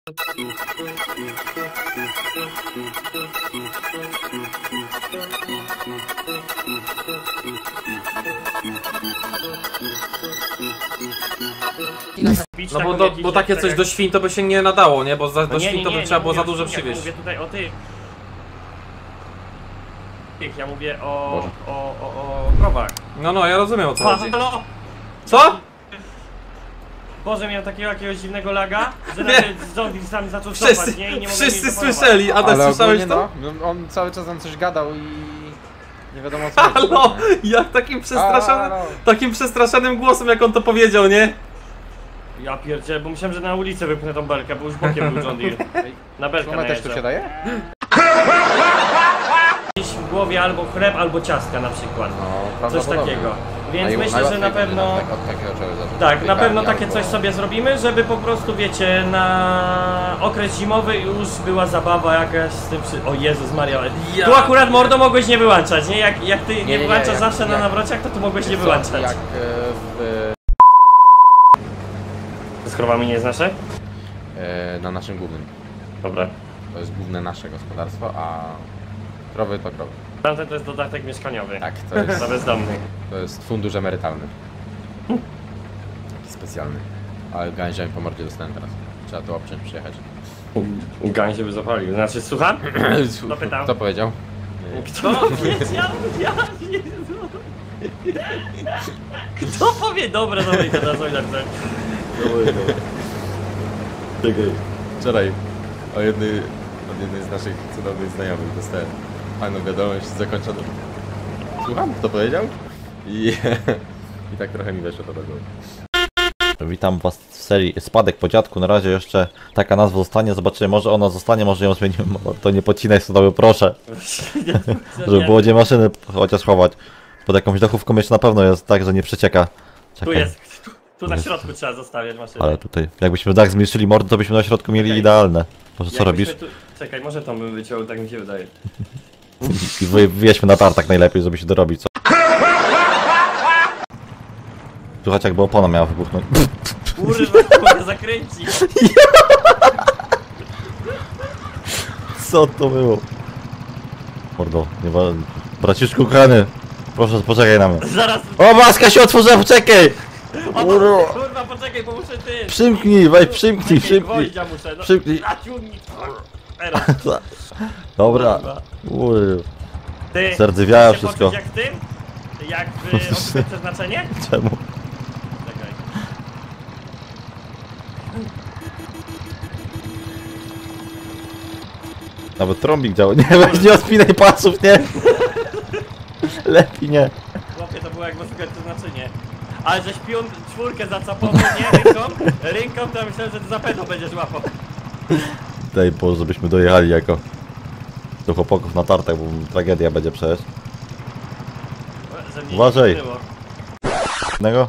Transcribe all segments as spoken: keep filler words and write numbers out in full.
No bo, do, bo takie coś do świń to by się nie nadało, nie? Bo za, do no nie, świń nie, to by nie, trzeba nie było za mówię dużo o świniach, przywieźć. Mówię tutaj o tych. Ja mówię o, o, o, o krowach. No no, ja rozumiem o co chodzi. Halo! Co? Boże, miałem takiego jakiegoś dziwnego laga, że Nie. nawet zombie sam zaczął Wszyscy, stopać, nie? I nie mogłem wszyscy nic zapanować. słyszeli, Adaś, Ale słyszałeś ogólnie to? no, no, on cały czas tam coś gadał i nie wiadomo co. Halo! Jak takim przestraszonym, Halo. takim przestraszonym głosem, jak on to powiedział, nie? Ja pierdzielę, bo myślałem, że na ulicę wypchnę tą belkę, bo już bokiem był John Deere. Na belkę Ona też tu najeżdżę. się daje? Gdzieś w głowie albo chleb, albo ciastka na przykład. No, Coś takiego. Więc myślę, że na pewno... Tak, od takiego czegoś zacząć. Tak, na pewno Albo- takie coś sobie zrobimy, żeby po prostu, wiecie, na okres zimowy już była zabawa jakaś z tym przy... O Jezus Maria, Ja- tu akurat mordo mogłeś nie wyłączać, nie? Jak, jak ty nie, nie, nie, wyłączasz jak- zawsze na jak- nawrociach, to tu mogłeś nie Wiesz co, wyłączać. Jak e, w, Z krowami nie jest nasze? e, na naszym głównym. Dobra. To jest główne nasze gospodarstwo, a krowy to krowy. Tamten to jest dodatek mieszkaniowy. Tak, to jest, Dla bezdomnych. to jest fundusz emerytalny. Taki specjalny. Ale gęsia mi po mordzie dostałem teraz. Trzeba tu obciąć, przyjechać. Gań się by zapalił. Znaczy, słucham? Kto pytał? Kto powiedział? Kto powiedział? Ja Jezu. Kto powie? Dobra, dobra, to na coś napisałem. Czekaj. Wczoraj o jednej, od jednej z naszych cudownych znajomych dostałem fajną wiadomość zakończoną. Słucham? Kto powiedział? I, i tak trochę mi weszło to do głowy. Witam was w serii Spadek po dziadku. Na razie jeszcze taka nazwa zostanie. Zobaczymy, może ona zostanie, może ją zmienimy. To nie podcinaj stodoły, proszę. Żeby było gdzie maszyny chociaż chować. Pod jakąś dachówką jeszcze na pewno jest tak, że nie przecieka. Czekaj. Tu jest. Tu, tu na środku trzeba zostawiać maszynę. Ale tutaj, jakbyśmy dach zmniejszyli mordę, to byśmy na środku mieli Czekaj. idealne. Może co Jakbyśmy robisz? Tu... Czekaj, może to bym wyciął, tak mi się wydaje. I wy- wieźmy na tartak najlepiej, żeby się dorobić. Co? Słuchajcie, jakby opona miała wybuchnąć. Kurwa, mogę zakręcić. Co to było? Mordo, nie ma... Braciszku kochany, proszę poczekaj na mnie. Zaraz. O, maska się otworzyła, poczekaj! O, Kurwa. kurwa, poczekaj, bo muszę ty. Przymknij, weź przymknij, Czekaj, przymknij. gwoździa muszę. No. Przymknij. A ciągnij. Teraz. Dobra. Kurwa. Uj, Ty. Zardzewiałe chcesz się wszystko. poczuć Jak w tym? Jak w Odkryte Przeznaczenie? czemu? Czekaj. Nawet trąbik działa. Nie, weź nie odpinaj pasów, nie? Lepiej nie. Chłopie, to było jak w Odkryte Przeznaczenie. Ale żeś pion czwórkę zacapował, nie? Ręką? Ręką to ja myślałem, że ty za pewno będziesz łapał. Daj Boże, żebyśmy dojechali jako do chłopaków na tartak, bo tragedia będzie przecież. Że mnie Uważaj. nie było. Jednego?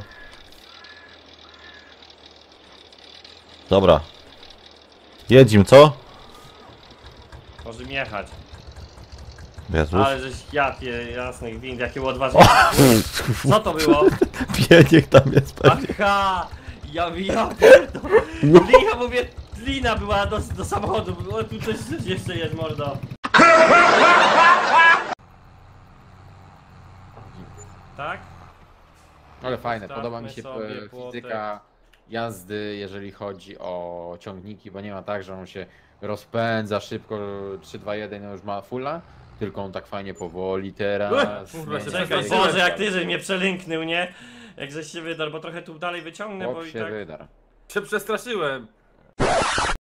Dobra. Jedzim, co? Może mi jechać. Jezus. Ale żeś jadł je jasnych wind, jakie odważne. Co to było? Pieniek tam jest pewnie. Aha! Ja ja pierdolę. Ja mówię, lina była do, do samochodu. O, tu coś, coś jeszcze jest, mordo. Tak? Ale fajne, Stawmy podoba mi się sobie e, płotek. fizyka jazdy, jeżeli chodzi o ciągniki, bo nie ma tak, że on się rozpędza szybko, trzy, dwa, jeden, już ma fulla, tylko on tak fajnie powoli teraz. kurwa, się nie, Czekaj, przestraszyłem. Boże, jak ty żeś mnie przelęknął, nie? Jak żeś się wydarł, bo trochę tu dalej wyciągnę, Chłop bo i się tak... wydarł. Się przestraszyłem.